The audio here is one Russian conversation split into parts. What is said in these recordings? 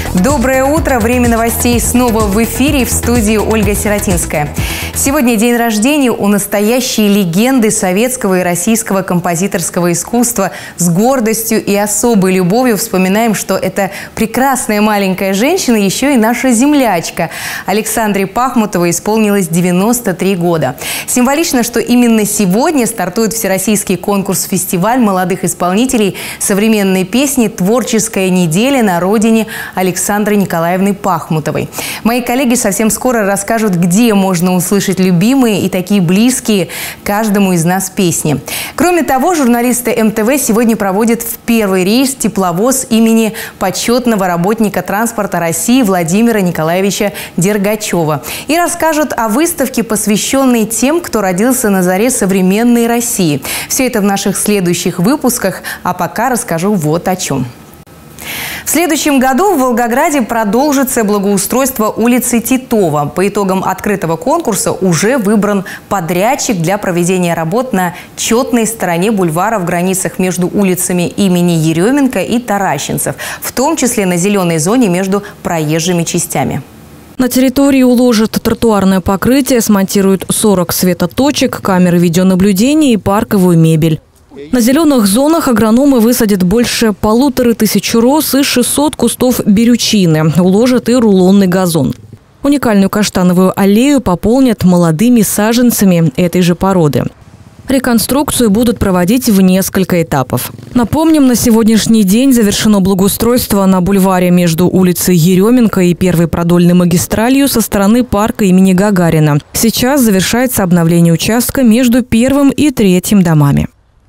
Доброе утро. Время новостей снова в эфире, в студии Ольга Сиротинская. Сегодня день рождения у настоящей легенды советского и российского композиторского искусства. С гордостью и особой любовью вспоминаем, что эта прекрасная маленькая женщина еще и наша землячка. Александре Пахмутовой исполнилось 93 года. Символично, что именно сегодня стартует всероссийский конкурс-фестиваль молодых исполнителей современной песни «Творческая неделя на родине Александры Николаевны Пахмутовой». Мои коллеги совсем скоро расскажут, где можно услышать любимые и такие близкие каждому из нас песни. Кроме того, журналисты МТВ сегодня проводят в первый рейс тепловоз имени почетного работника транспорта России Владимира Николаевича Дергачева и расскажут о выставке, посвященной тем, кто родился на заре современной России. Все это в наших следующих выпусках, а пока расскажу вот о чем. В следующем году в Волгограде продолжится благоустройство улицы Титова. По итогам открытого конкурса уже выбран подрядчик для проведения работ на четной стороне бульвара в границах между улицами имени Еременко и Таращенцев, в том числе на зеленой зоне между проезжими частями. На территории уложат тротуарное покрытие, смонтируют 40 светоточек, камеры видеонаблюдения и парковую мебель. На зеленых зонах агрономы высадят больше 1500 роз и 600 кустов берючины. Уложат и рулонный газон. Уникальную каштановую аллею пополнят молодыми саженцами этой же породы. Реконструкцию будут проводить в несколько этапов. Напомним, на сегодняшний день завершено благоустройство на бульваре между улицей Еременко и первой продольной магистралью со стороны парка имени Гагарина. Сейчас завершается обновление участка между первым и третьим домами.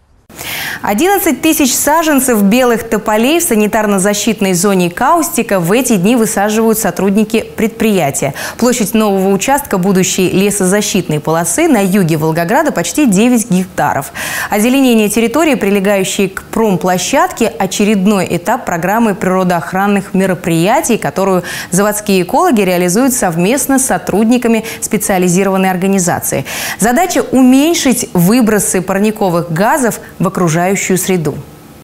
11 тысяч саженцев белых тополей в санитарно-защитной зоне Каустика в эти дни высаживают сотрудники предприятия. Площадь нового участка будущей лесозащитной полосы на юге Волгограда почти 9 гектаров. Озеленение территории, прилегающей к промплощадке, очередной этап программы природоохранных мероприятий, которую заводские экологи реализуют совместно с сотрудниками специализированной организации. Задача – уменьшить выбросы парниковых газов в окружающую среду.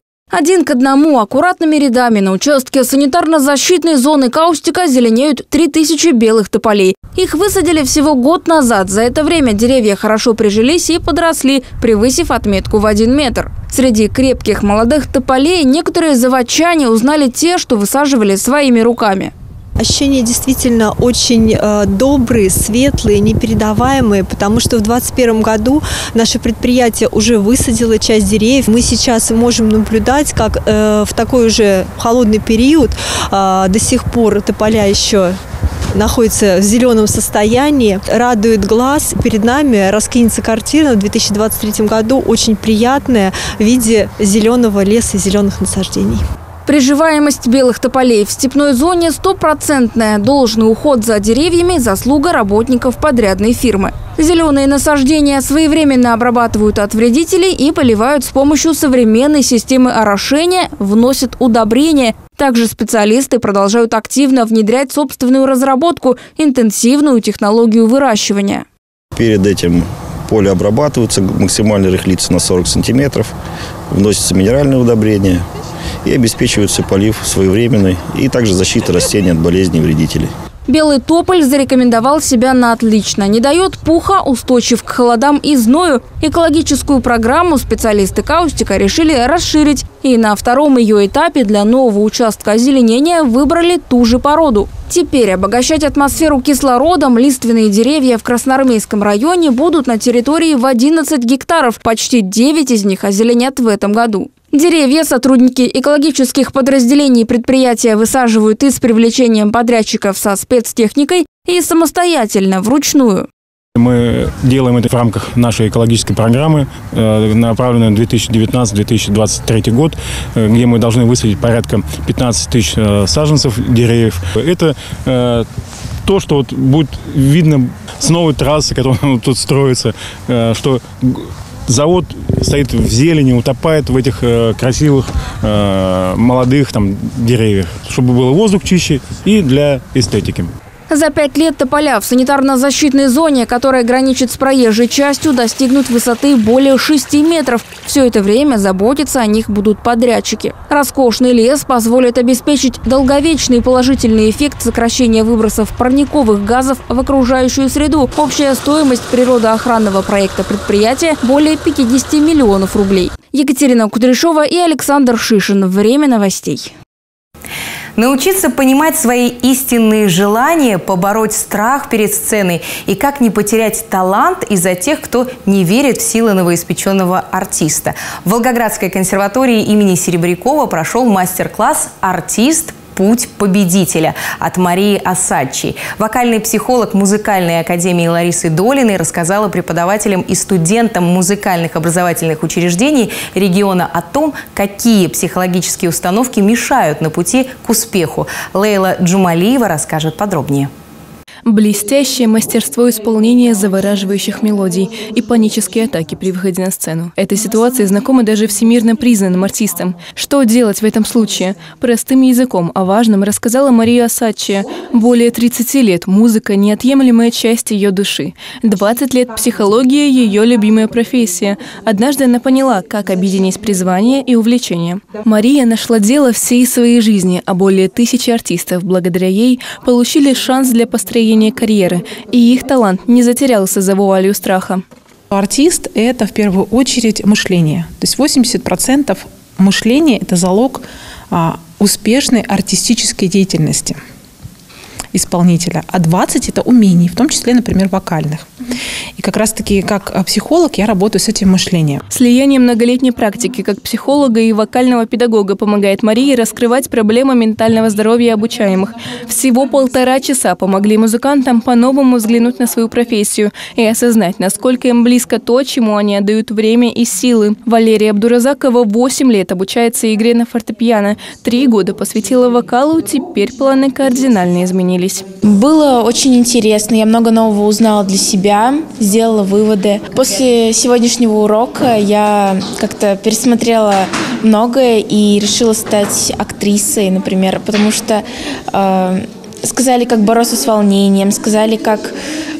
1 к 1 аккуратными рядами на участке санитарно-защитной зоны Каустика зеленеют 3000 белых тополей. Их высадили всего год назад. За это время деревья хорошо прижились и подросли, превысив отметку в 1 метр. Среди крепких молодых тополей некоторые заводчане узнали те, что высаживали своими руками. Ощущения действительно очень добрые, светлые, непередаваемые, потому что в 2021 году наше предприятие уже высадило часть деревьев. Мы сейчас можем наблюдать, как в такой уже холодный период до сих пор тополя еще находится в зеленом состоянии, радует глаз. Перед нами раскинется картина в 2023 году, очень приятная, в виде зеленого леса и зеленых насаждений. Приживаемость белых тополей в степной зоне стопроцентная. Должный уход за деревьями – заслуга работников подрядной фирмы. Зеленые насаждения своевременно обрабатывают от вредителей и поливают с помощью современной системы орошения, вносят удобрения. Также специалисты продолжают активно внедрять собственную разработку – интенсивную технологию выращивания. Перед этим поле обрабатывается, максимально рыхлится на 40 сантиметров, вносятся минеральные удобрения и обеспечивается полив своевременный и также защита растений от болезней и вредителей. Белый тополь зарекомендовал себя на отлично. Не дает пуха, устойчив к холодам и зною. Экологическую программу специалисты Каустика решили расширить. И на втором ее этапе для нового участка озеленения выбрали ту же породу. Теперь обогащать атмосферу кислородом лиственные деревья в Красноармейском районе будут на территории в 11 гектаров. Почти 9 из них озеленят в этом году. Деревья сотрудники экологических подразделений предприятия высаживают и с привлечением подрядчиков со спецтехникой, и самостоятельно, вручную. Мы делаем это в рамках нашей экологической программы, направленной на 2019-2023 год, где мы должны высадить порядка 15 тысяч саженцев деревьев. Это то, что вот будет видно с новой трассы, которая тут строится, что завод стоит в зелени, утопает в этих красивых молодых деревьях, чтобы был воздух чище и для эстетики. За 5 лет тополя в санитарно-защитной зоне, которая граничит с проезжей частью, достигнут высоты более 6 метров. Все это время заботиться о них будут подрядчики. Роскошный лес позволит обеспечить долговечный положительный эффект сокращения выбросов парниковых газов в окружающую среду. Общая стоимость природоохранного проекта предприятия – более 50 миллионов рублей. Екатерина Кудряшова и Александр Шишин. Время новостей. Научиться понимать свои истинные желания, побороть страх перед сценой и как не потерять талант из-за тех, кто не верит в силы новоиспеченного артиста. В Волгоградской консерватории имени Серебрякова прошел мастер-класс «Артист. Путь победителя» от Марии Осадчей. Вокальный психолог музыкальной академии Ларисы Долиной рассказала преподавателям и студентам музыкальных образовательных учреждений региона о том, какие психологические установки мешают на пути к успеху. Лейла Джумалиева расскажет подробнее. Блестящее мастерство исполнения завораживающих мелодий и панические атаки при выходе на сцену. Эта ситуация знакома даже всемирно признанным артистам. Что делать в этом случае? Простым языком о важном рассказала Мария Осадчая. Более 30 лет музыка – неотъемлемая часть ее души. 20 лет психология – ее любимая профессия. Однажды она поняла, как объединить призвание и увлечение. Мария нашла дело всей своей жизни, а более 1000 артистов благодаря ей получили шанс для построения карьеры, и их талант не затерялся за вуалью страха. Артист – это в первую очередь мышление. То есть 80% мышления – это залог успешной артистической деятельности исполнителя, а 20% – это умений, в том числе, например, вокальных. И как раз-таки как психолог я работаю с этим мышлением. Слияние многолетней практики как психолога и вокального педагога помогает Марии раскрывать проблемы ментального здоровья обучаемых. Всего 1,5 часа помогли музыкантам по-новому взглянуть на свою профессию и осознать, насколько им близко то, чему они отдают время и силы. Валерия Абдуразакова 8 лет обучается игре на фортепиано. 3 года посвятила вокалу, теперь планы кардинально изменились. Было очень интересно, я много нового узнала для себя, сделала выводы. После сегодняшнего урока я как-то пересмотрела многое и решила стать актрисой, например, потому что сказали, как бороться с волнением, сказали, как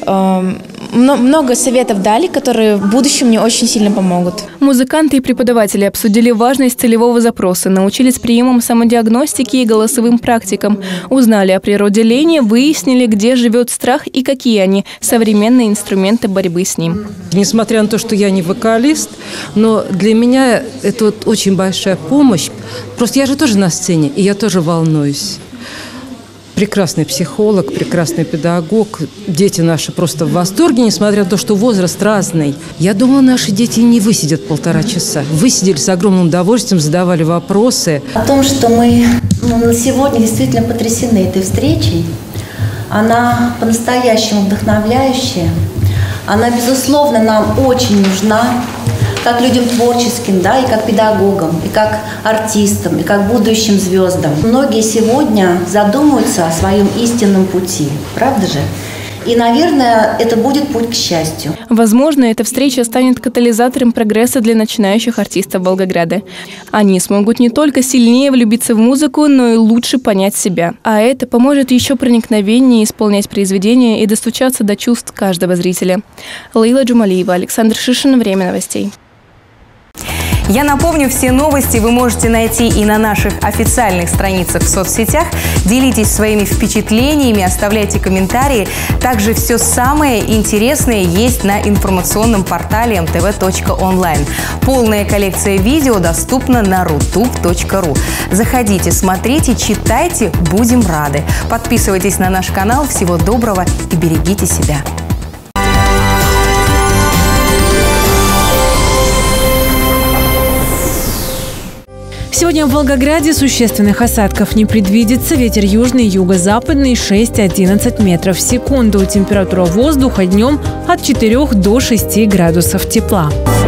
много советов дали, которые в будущем мне очень сильно помогут. Музыканты и преподаватели обсудили важность целевого запроса, научились приемам самодиагностики и голосовым практикам, узнали о природе лени, выяснили, где живет страх и какие они современные инструменты борьбы с ним. Несмотря на то, что я не вокалист, но для меня это очень большая помощь. Просто я же тоже на сцене, и я тоже волнуюсь. Прекрасный психолог, прекрасный педагог. Дети наши просто в восторге, несмотря на то, что возраст разный. Я думала, наши дети не высидят 1,5 часа. Высидели с огромным удовольствием, задавали вопросы. О том, что мы на сегодня действительно потрясены этой встречей. Она по-настоящему вдохновляющая. Она, безусловно, нам очень нужна. Как людям творческим, да, и как педагогам, и как артистам, и как будущим звездам. Многие сегодня задумываются о своем истинном пути, правда же? И, наверное, это будет путь к счастью. Возможно, эта встреча станет катализатором прогресса для начинающих артистов Волгограда. Они смогут не только сильнее влюбиться в музыку, но и лучше понять себя. А это поможет еще проникновеннее исполнять произведения и достучаться до чувств каждого зрителя. Лейла Джумалиева, Александр Шишин. Время новостей. Я напомню, все новости вы можете найти и на наших официальных страницах в соцсетях. Делитесь своими впечатлениями, оставляйте комментарии. Также все самое интересное есть на информационном портале mtv.online. Полная коллекция видео доступна на rutube.ru. Заходите, смотрите, читайте, будем рады. Подписывайтесь на наш канал. Всего доброго и берегите себя. Сегодня в Волгограде существенных осадков не предвидится. Ветер южный, юго-западный 6-11 метров в секунду. Температура воздуха днем от 4 до 6 градусов тепла.